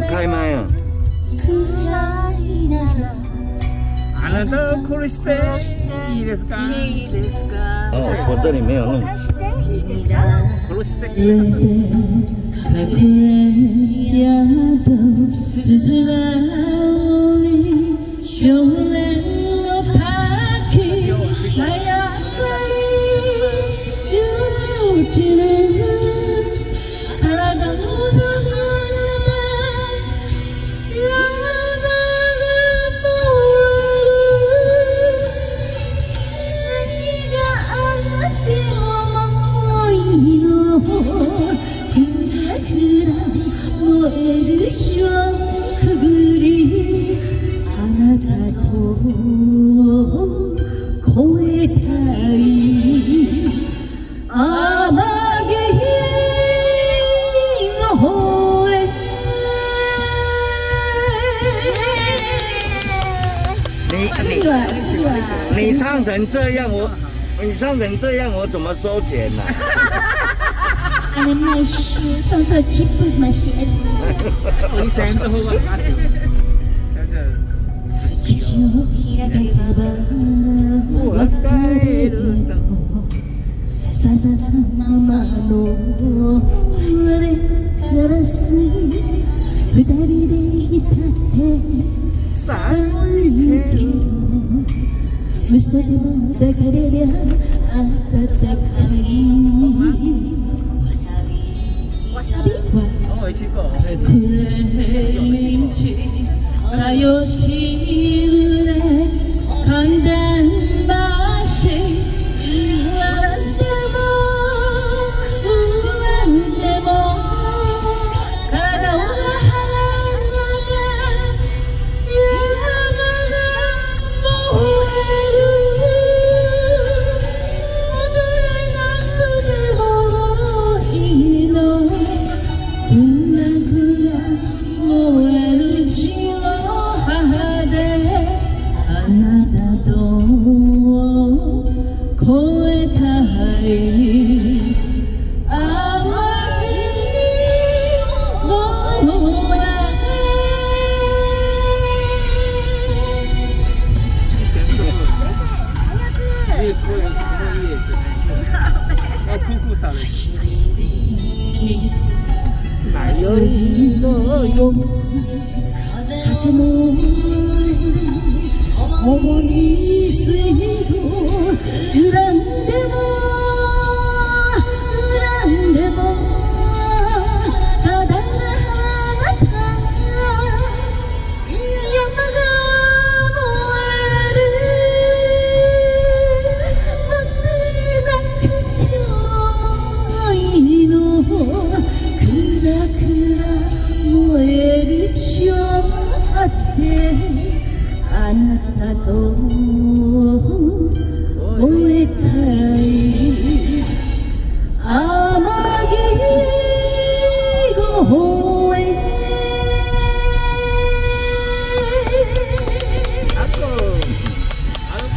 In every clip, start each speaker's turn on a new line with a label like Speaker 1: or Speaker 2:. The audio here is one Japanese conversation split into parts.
Speaker 1: 开麦啊？
Speaker 2: あなたこれしていいですか？いいですか？
Speaker 1: 哦，我这里没有弄。
Speaker 2: いいですか？殺して。
Speaker 1: 你唱成这样，我怎么收钱呢？
Speaker 3: 安尼卖书当作基本嘛是会使。
Speaker 2: 我一生做好我假设，
Speaker 3: ささだままのあれからす二人でいたって寒いけど嘘でも抱かれりゃ暖かいわさび
Speaker 2: おいしいか。
Speaker 3: くれみちさよしぐれ寒暖ばし風の重い水道恨んでもただなあなた山が燃える待てなくてもいいのくらくら燃えるちょあってあなたと燃えたい天城越え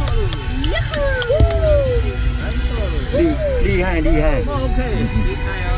Speaker 1: 厉害厉害。
Speaker 2: OK，厉害啊！